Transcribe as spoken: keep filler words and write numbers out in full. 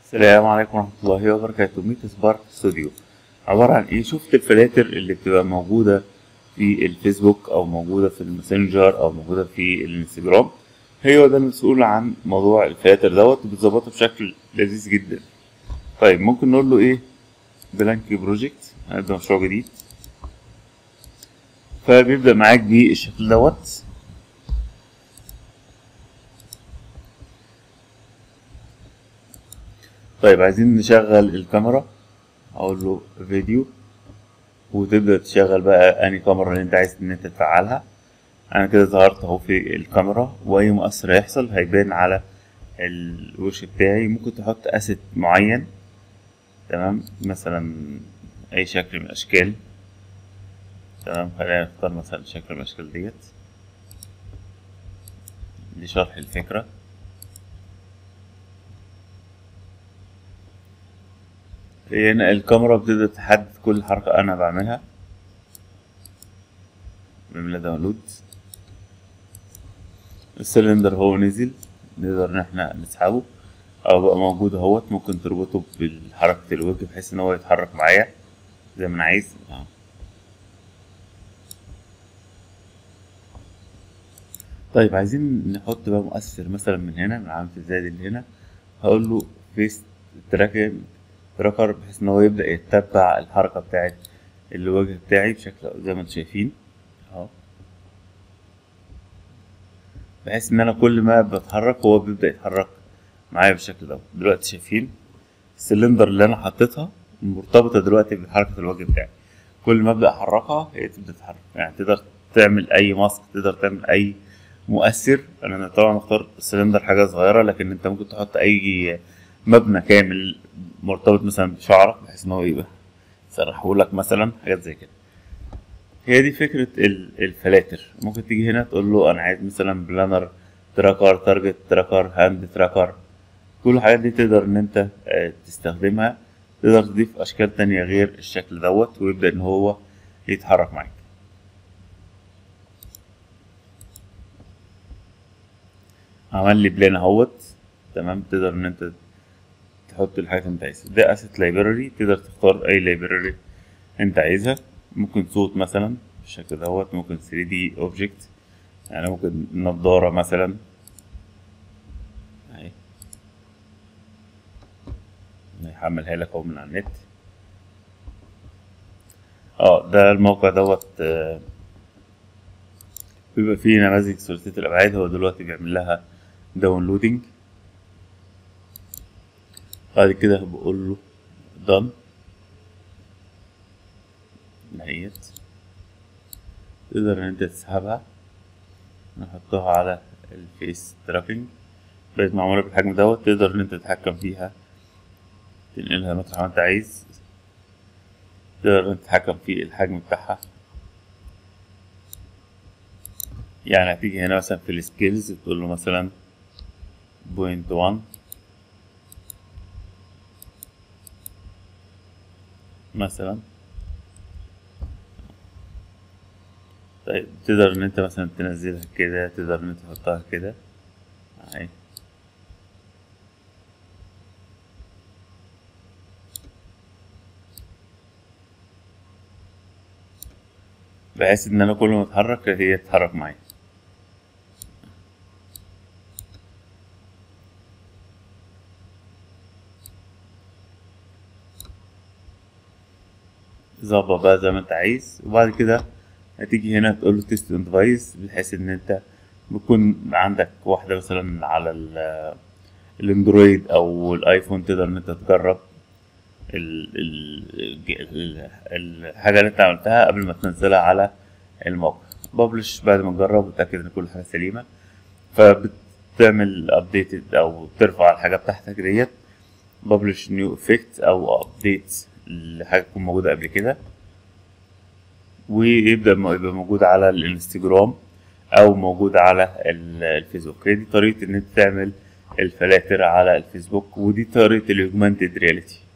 السلام عليكم ورحمة الله وبركاته. ميت سبارك ستوديو عبارة عن ايه؟ شفت الفلاتر اللي بتبقى موجودة في الفيسبوك او موجودة في الماسنجر او موجودة في الانستجرام؟ هو ده المسؤول عن موضوع الفلاتر دوت وبتظبطه بشكل لذيذ جدا. طيب ممكن نقول له ايه؟ بلانك بروجكت، هنبدأ مشروع جديد، فبيبدأ معاك بالشكل دوت. طيب عايزين نشغل الكاميرا، اقول له فيديو وتبدأ تشغل بقى انهي كاميرا اللي انت عايز ان انت تفعلها. انا كده ظهرت اهو في الكاميرا، واي مؤثر هيحصل هيبان على الوش بتاعي. ممكن تحط اسيت معين، تمام، مثلا اي شكل من الاشكال. تمام، خلينا نختار مثلا شكل من الاشكال ديت لشرح الفكرة. هنا الكاميرا بتبدأ تحدد كل حركة أنا بعملها، بعملها داونلود. السلندر هو نزل، نقدر إن احنا نسحبه أو بقى موجود اهوت. ممكن تربطه بحركة الوجه بحيث إن هو يتحرك معايا زي ما أنا عايز. طيب عايزين نحط بقى مؤثر مثلا من هنا، من علامة الزائد اللي هنا، هقول له فيس تراك تراكر بحيث ان هو يبدأ يتبع الحركة بتاعت الوجه بتاعي بشكل زي ما انتم شايفين اهو، بحيث ان انا كل ما بتحرك هو بيبدأ يتحرك معايا بالشكل ده. دلوقتي شايفين السلندر اللي انا حطيتها مرتبطة دلوقتي بحركة الوجه بتاعي، كل ما ابدأ احركها هي تبدأ تتحرك. يعني تقدر تعمل اي ماسك، تقدر تعمل اي مؤثر. انا طبعا اختار السلندر حاجة صغيرة، لكن انت ممكن تحط اي مبنى كامل مرتبط مثلا بشعرك بحيث ان هو يبقى سرحهولك مثلا، حاجات زي كده. هي دي فكرة الفلاتر. ممكن تيجي هنا تقول له انا عايز مثلا بلانر تراكر، تارجت تراكر، هاند تراكر. كل الحاجات دي تقدر ان انت تستخدمها. تقدر تضيف اشكال تانية غير الشكل دوت ويبدأ ان هو يتحرك معاك. عمل لي بلان اهوت، تمام. تقدر ان انت تحط الحاجات اللي انت عايزها. ده اسيت لايبراري، تقدر تختار اي لايبراري انت عايزها. ممكن صوت مثلا بالشكل دوت، ممكن ثري دي اوبجكت، يعني ممكن نضارة مثلا اهي، هيحملها لك اهو من على النت. اه ده الموقع دوت آه بيبقى فيه نماذج ثلاثية الابعاد. هو دلوقتي بيعمل لها داونلودنج. بعد كده بقول له done نهيت. تقدر ان انت تسحبها، نحطها على الفيس تراكنج، بقت معمولة بالحجم دوت. تقدر ان انت تتحكم فيها، تنقلها مطرح ما انت عايز. تقدر ان انت تتحكم في الحجم بتاعها. يعني هتيجي هنا مثلا في السكيلز تقول له مثلا بوينت وان مثلا. طيب تقدر ان انت مثلا تنزلها كده، تقدر ان انت تحطها كده اهي. بحيث ان انا كل ما اتحرك هي تتحرك معايا. ظبط بقى زي ما انت عايز. وبعد كده هتيجي هنا تقول له تيست اون ديفايس، بحيث ان انت بيكون عندك واحدة مثلا على الاندرويد او الايفون، تقدر ان انت تجرب ال ال الحاجة اللي انت عملتها قبل ما تنزلها على الموقع. ببلش بعد ما تجرب وتأكد ان كل حاجة سليمة، فبتعمل ابديت او ترفع الحاجة بتاعتك ديت. ببلش نيو افكت او ابديت لحاجة تكون موجودة قبل كده، ويبدأ يبقى موجود على الانستجرام او موجود على الفيسبوك. هي دي طريقة ان انت تعمل الفلاتر على الفيسبوك، ودي طريقة الاوجمانتد رياليتي.